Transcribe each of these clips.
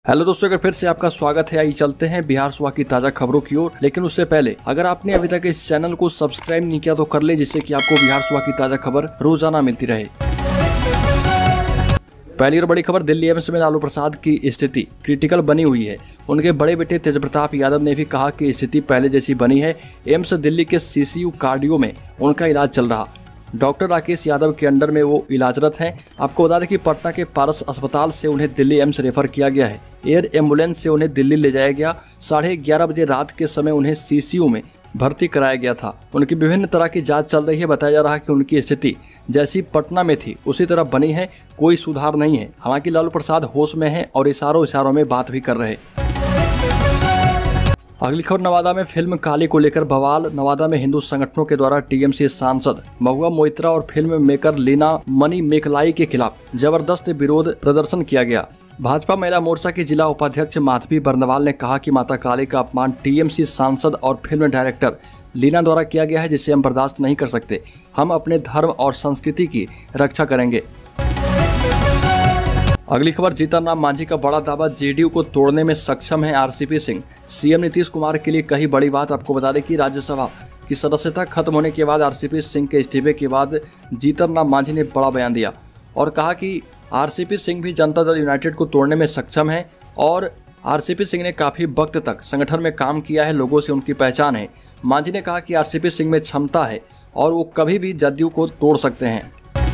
Hello दोस्तों, अगर फिर से आपका स्वागत है। आइए चलते हैं बिहार सुबह की ताजा खबरों की ओर। लेकिन उससे पहले अगर आपने अभी तक इस चैनल को सब्सक्राइब नहीं किया तो कर ले, जिससे कि आपको बिहार सुबह की ताजा खबर रोजाना मिलती रहे। पहली और बड़ी खबर, दिल्ली एम्स में लालू प्रसाद की स्थिति क्रिटिकल बनी हुई है। उनके बड़े बेटे तेजप्रताप यादव ने भी कहा कि स्थिति पहले जैसी बनी है। एम्स दिल्ली के सीसीयू कार्डियो में उनका इलाज चल रहा। डॉक्टर राकेश यादव के अंडर में वो इलाजरत हैं। आपको बता दें कि पटना के पारस अस्पताल से उन्हें दिल्ली एम्स रेफर किया गया है। एयर एम्बुलेंस से उन्हें दिल्ली ले जाया गया। 11:30 बजे रात के समय उन्हें सीसीयू में भर्ती कराया गया था। उनकी विभिन्न तरह की जांच चल रही है। बताया जा रहा है कि उनकी स्थिति जैसी पटना में थी उसी तरह बनी है, कोई सुधार नहीं है। हालांकि लालू प्रसाद होश में हैं और इशारों में बात भी कर रहे हैं। अगली खबर, नवादा में फिल्म काली को लेकर बवाल। नवादा में हिंदू संगठनों के द्वारा टीएमसी सांसद महुआ मोइत्रा और film maker Leena Manimekalai के खिलाफ जबरदस्त विरोध प्रदर्शन किया गया। भाजपा महिला मोर्चा की जिला उपाध्यक्ष माधवी बर्नवाल ने कहा कि माता काली का अपमान टीएमसी सांसद और फिल्म डायरेक्टर लीना द्वारा किया गया है, जिसे हम बर्दाश्त नहीं कर सकते। हम अपने धर्म और संस्कृति की रक्षा करेंगे। अगली खबर, जीतन राम मांझी का बड़ा दावा, जेडीयू को तोड़ने में सक्षम है आरसीपी सिंह। सीएम नीतीश कुमार के लिए कही बड़ी बात। आपको बता दें कि राज्यसभा की सदस्यता खत्म होने के बाद आरसीपी सिंह के इस्तीफे के बाद जीतन राम मांझी ने बड़ा बयान दिया और कहा कि आरसीपी सिंह भी जनता दल यूनाइटेड को तोड़ने में सक्षम है और आरसीपी सिंह ने काफी वक्त तक संगठन में काम किया है, लोगों से उनकी पहचान है। मांझी ने कहा कि आरसीपी सिंह में क्षमता है और वो कभी भी जदयू को तोड़ सकते हैं।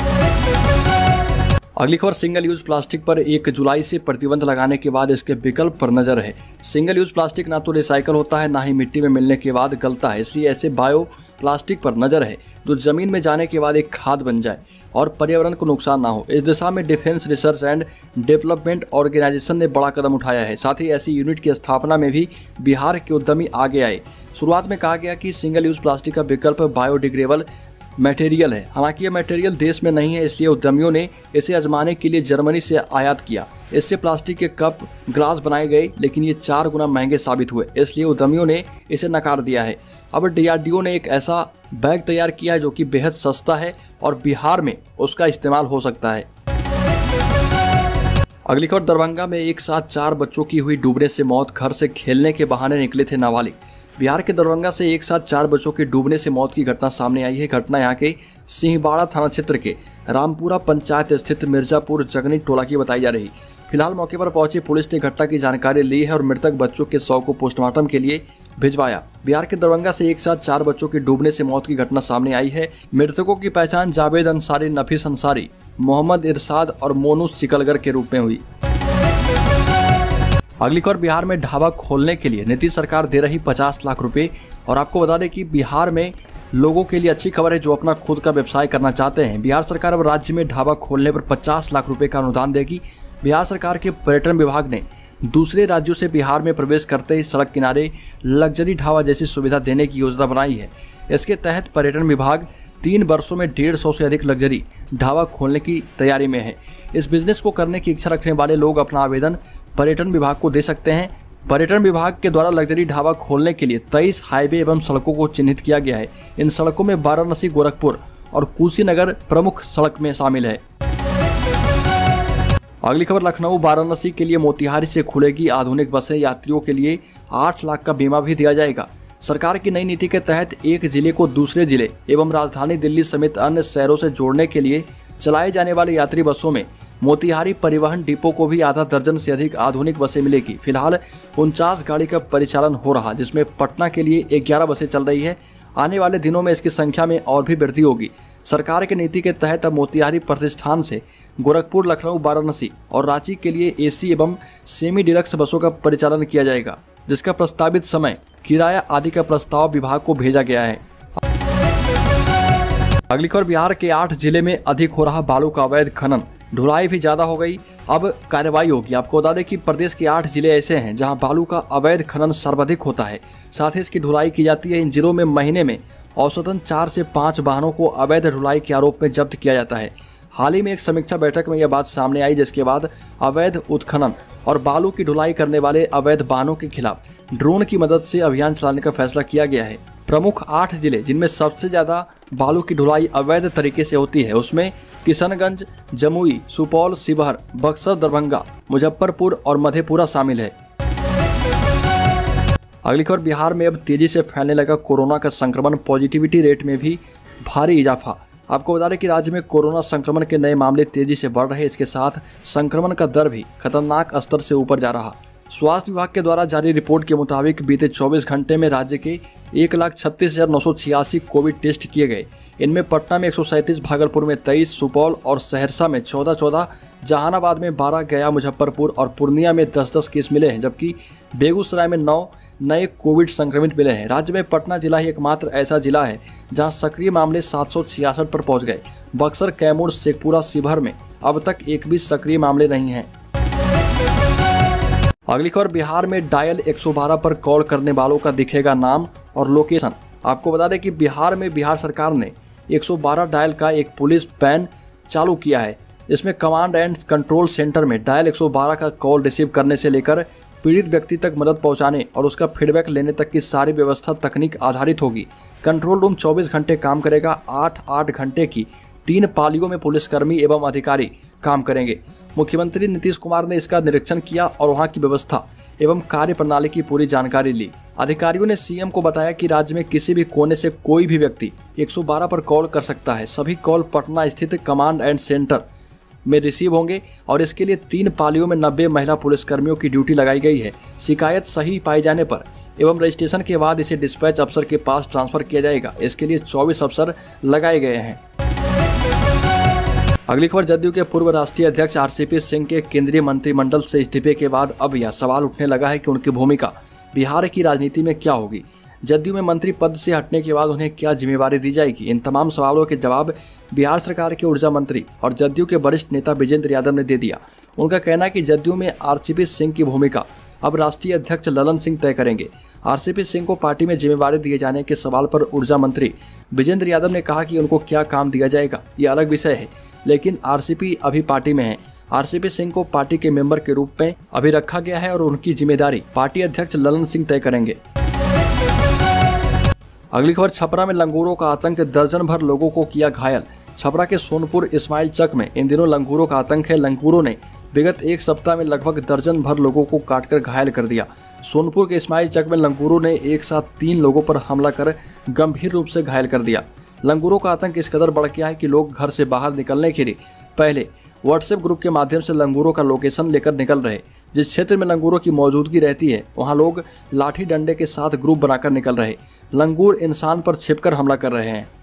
अगली खबर, सिंगल यूज प्लास्टिक पर 1 जुलाई से प्रतिबंध लगाने के बाद इसके विकल्प पर नजर है। सिंगल यूज प्लास्टिक ना तो रिसाइकल होता है, ना ही मिट्टी में मिलने के बाद गलता है। इसलिए ऐसे बायो प्लास्टिक पर नजर है जो जमीन में जाने के बाद एक खाद बन जाए और पर्यावरण को नुकसान ना हो। इस दिशा में defence research and development organisation ने बड़ा कदम उठाया है। साथ ही ऐसी यूनिट की स्थापना में भी बिहार के उद्यमी आगे आए। शुरुआत में कहा गया कि सिंगल यूज प्लास्टिक का विकल्प बायोडिग्रेडेबल मटेरियल है। हालांकि यह मटेरियल देश में नहीं है, इसलिए उद्यमियों ने इसे आजमाने के लिए जर्मनी से आयात किया। इससे प्लास्टिक के कप ग्लास बनाए गए, लेकिन ये 4 गुना महंगे साबित हुए, इसलिए उद्यमियों ने इसे नकार दिया है। अब डीआरडीओ ने एक ऐसा बैग तैयार किया है जो कि बेहद सस्ता है और बिहार में उसका इस्तेमाल हो सकता है। अगली खबर, दरभंगा में एक साथ 4 बच्चों की हुई डूबने से मौत। घर से खेलने के बहाने निकले थे नाबालिग। बिहार के दरभंगा से एक साथ 4 बच्चों के डूबने से मौत की घटना सामने आई है। घटना यहां के सिंहबाड़ा थाना क्षेत्र के रामपुरा पंचायत स्थित मिर्जापुर जगनी टोला की बताई जा रही। फिलहाल मौके पर पहुंची पुलिस ने घटना की जानकारी ली है और मृतक बच्चों के शव को पोस्टमार्टम के लिए भिजवाया। बिहार के दरभंगा से एक साथ 4 बच्चों के डूबने से मौत की घटना सामने आई है। मृतकों की पहचान जावेद अंसारी, नफीस अंसारी, मोहम्मद इरशाद और मोनू सिकलगर के रूप में हुई। अगली खबर, बिहार में ढाबा खोलने के लिए नीतीश सरकार दे रही 50 लाख रुपए। और आपको बता दें कि बिहार में लोगों के लिए अच्छी खबर है जो अपना खुद का व्यवसाय करना चाहते हैं। बिहार सरकार अब राज्य में ढाबा खोलने पर 50 लाख रुपए का अनुदान देगी। बिहार सरकार के पर्यटन विभाग ने दूसरे राज्यों से बिहार में प्रवेश करते ही सड़क किनारे लग्जरी ढाबा जैसी सुविधा देने की योजना बनाई है। इसके तहत पर्यटन विभाग 3 वर्षों में 150 से अधिक लग्जरी ढाबा खोलने की तैयारी में है। इस बिजनेस को करने की इच्छा रखने वाले लोग अपना आवेदन पर्यटन विभाग को दे सकते हैं। पर्यटन विभाग के द्वारा लग्जरी ढाबा खोलने के लिए 23 हाईवे एवं सड़कों को चिन्हित किया गया है। इन सड़कों में वाराणसी, गोरखपुर और कुशीनगर प्रमुख सड़क में शामिल है। अगली खबर, लखनऊ वाराणसी के लिए मोतिहारी से खुलेगी आधुनिक बसें। यात्रियों के लिए 8 लाख का बीमा भी दिया जाएगा। सरकार की नई नीति के तहत एक जिले को दूसरे जिले एवं राजधानी दिल्ली समेत अन्य शहरों से जोड़ने के लिए चलाए जाने वाले यात्री बसों में मोतिहारी परिवहन डिपो को भी आधा दर्जन से अधिक आधुनिक बसें मिलेगी। फिलहाल 49 गाड़ी का परिचालन हो रहा, जिसमें पटना के लिए 11 बसें चल रही है। आने वाले दिनों में इसकी संख्या में और भी वृद्धि होगी। सरकार की नीति के तहत अब मोतिहारी प्रतिष्ठान से गोरखपुर, लखनऊ, वाराणसी और रांची के लिए एसी एवं सेमी डिलक्स बसों का परिचालन किया जाएगा, जिसका प्रस्तावित समय, किराया आदि का प्रस्ताव विभाग को भेजा गया है। अगली खबर, बिहार के 8 जिले में अधिक हो रहा बालू का अवैध खनन। ढुलाई भी ज्यादा हो गई, अब कार्रवाई होगी। आपको बता दें कि प्रदेश के 8 जिले ऐसे हैं जहां बालू का अवैध खनन सर्वाधिक होता है। साथ ही इसकी ढुलाई की जाती है। इन जिलों में महीने में औसतन 4 से 5 वाहनों को अवैध ढुलाई के आरोप में जब्त किया जाता है। हाल ही में एक समीक्षा बैठक में यह बात सामने आई, जिसके बाद अवैध उत्खनन और बालू की ढुलाई करने वाले अवैध वाहनों के खिलाफ ड्रोन की मदद से अभियान चलाने का फैसला किया गया है। प्रमुख 8 जिले जिनमें सबसे ज़्यादा बालू की ढुलाई अवैध तरीके से होती है, उसमें किशनगंज, जमुई, सुपौल, शिवहर, बक्सर, दरभंगा, मुजफ्फरपुर और मधेपुरा शामिल है। अगली खबर, बिहार में अब तेजी से फैलने लगा कोरोना का संक्रमण, पॉजिटिविटी रेट में भी भारी इजाफा। आपको बता दें कि राज्य में कोरोना संक्रमण के नए मामले तेजी से बढ़ रहे हैं, इसके साथ संक्रमण का दर भी खतरनाक स्तर से ऊपर जा रहा। स्वास्थ्य विभाग के द्वारा जारी रिपोर्ट के मुताबिक बीते 24 घंटे में राज्य के 1,36,986 कोविड टेस्ट किए गए। इनमें पटना में 137, भागलपुर में 23, सुपौल और सहरसा में 14, जहानाबाद में 12, गया, मुजफ्फरपुर और पूर्णिया में 10 केस मिले हैं, जबकि बेगूसराय में 9 नए कोविड संक्रमित मिले हैं। राज्य में पटना जिला ही एकमात्र ऐसा जिला है जहां सक्रिय मामले 766 पर पहुंच गए। बक्सर, कैमूर, शेखपुरा, शिवहर में अब तक एक भी सक्रिय मामले नहीं हैं। अगली खबर, बिहार में डायल 112 पर कॉल करने वालों का दिखेगा नाम और लोकेशन। आपको बता दें कि बिहार में बिहार सरकार ने 112 डायल का एक पुलिस वैन चालू किया है। इसमें कमांड एंड कंट्रोल सेंटर में डायल 112 का कॉल रिसीव करने से लेकर पीड़ित व्यक्ति तक मदद पहुंचाने और उसका फीडबैक लेने तक की सारी व्यवस्था तकनीक आधारित होगी। कंट्रोल रूम 24 घंटे काम करेगा। 8-8 घंटे की 3 पालियों में पुलिसकर्मी एवं अधिकारी काम करेंगे। मुख्यमंत्री नीतीश कुमार ने इसका निरीक्षण किया और वहां की व्यवस्था एवं कार्य प्रणाली की पूरी जानकारी ली। अधिकारियों ने सीएम को बताया कि राज्य में किसी भी कोने से कोई भी व्यक्ति 112 पर कॉल कर सकता है। सभी कॉल पटना स्थित कमांड एंड सेंटर में रिसीव होंगे और इसके लिए 3 पालियों में 90 महिला पुलिसकर्मियों की ड्यूटी लगाई गई है। शिकायत सही पाए जाने पर एवं रजिस्ट्रेशन के बाद इसे डिस्पैच अफसर के पास ट्रांसफर किया जाएगा। इसके लिए 24 अफसर लगाए गए हैं। अगली खबर, जदयू के पूर्व राष्ट्रीय अध्यक्ष आरसीपी सिंह के केंद्रीय मंत्रिमंडल से इस्तीफे के बाद अब यह सवाल उठने लगा है कि उनकी भूमिका बिहार की राजनीति में क्या होगी। जदयू में मंत्री पद से हटने के बाद उन्हें क्या जिम्मेवारी दी जाएगी। इन तमाम सवालों के जवाब बिहार सरकार के ऊर्जा मंत्री और जदयू के वरिष्ठ नेता विजेंद्र यादव ने दे दिया। उनका कहना है कि जदयू में आरसीपी सिंह की भूमिका अब राष्ट्रीय अध्यक्ष ललन सिंह तय करेंगे। आरसीपी सिंह को पार्टी में जिम्मेवारी दिए जाने के सवाल पर ऊर्जा मंत्री विजेंद्र यादव ने कहा कि उनको क्या काम दिया जाएगा ये अलग विषय है, लेकिन आरसीपी अभी पार्टी में है। आरसीपी सिंह को पार्टी के मेंबर के रूप में अभी रखा गया है और उनकी जिम्मेदारी पार्टी अध्यक्ष ललन सिंह तय करेंगे। अगली खबर, छपरा में लंगूरों का आतंक, दर्जन भर लोगों को किया घायल। छपरा के सोनपुर इस्माइल चक में इन दिनों लंगूरों का आतंक है। लंगूरों ने विगत एक सप्ताह में लगभग दर्जन भर लोगों को काटकर घायल कर दिया। सोनपुर के इस्माइल चक में लंगूरों ने एक साथ 3 लोगों पर हमला कर गंभीर रूप से घायल कर दिया। लंगूरों का आतंक इस कदर बढ़ गया है कि लोग घर से बाहर निकलने के लिए पहले व्हाट्सएप ग्रुप के माध्यम से लंगूरों का लोकेशन लेकर निकल रहे। जिस क्षेत्र में लंगूरों की मौजूदगी रहती है वहां लोग लाठी डंडे के साथ ग्रुप बनाकर निकल रहे। लंगूर इंसान पर छिपकर हमला कर रहे हैं।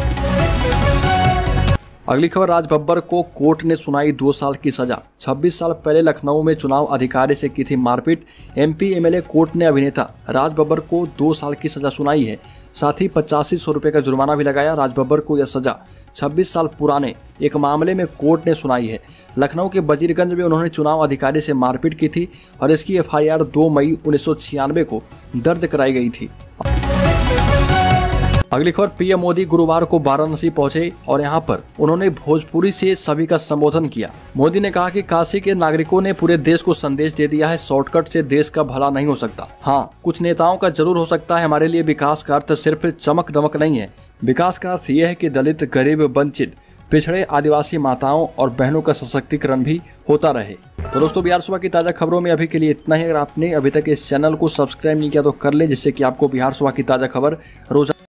अगली खबर, राज बब्बर को कोर्ट ने सुनाई 2 साल की सजा। 26 साल पहले लखनऊ में चुनाव अधिकारी से की थी मारपीट। एमपी एमएलए कोर्ट ने अभिनेता राज बब्बर को 2 साल की सजा सुनाई है। साथ ही 8500 रुपये का जुर्माना भी लगाया। राज बब्बर को यह सजा 26 साल पुराने एक मामले में कोर्ट ने सुनाई है। लखनऊ के वजीरगंज में उन्होंने चुनाव अधिकारी से मारपीट की थी और इसकी FIR 2 मई 1996 को दर्ज कराई गई थी। अगली खबर, पीएम मोदी गुरुवार को वाराणसी पहुंचे और यहां पर उन्होंने भोजपुरी से सभी का संबोधन किया। मोदी ने कहा कि काशी के नागरिकों ने पूरे देश को संदेश दे दिया है, शॉर्टकट से देश का भला नहीं हो सकता। हाँ, कुछ नेताओं का जरूर हो सकता है, हमारे लिए विकास का अर्थ सिर्फ चमक दमक नहीं है। विकास का अर्थ यह है कि दलित, गरीब, वंचित, पिछड़े, आदिवासी माताओं और बहनों का सशक्तिकरण भी होता रहे। तो दोस्तों, बिहार सुबह की ताज़ा खबरों में अभी के लिए इतना ही। अगर आपने अभी तक इस चैनल को सब्सक्राइब नहीं किया तो कर ले, जिससे कि आपको बिहार सुबह की ताज़ा खबर रोज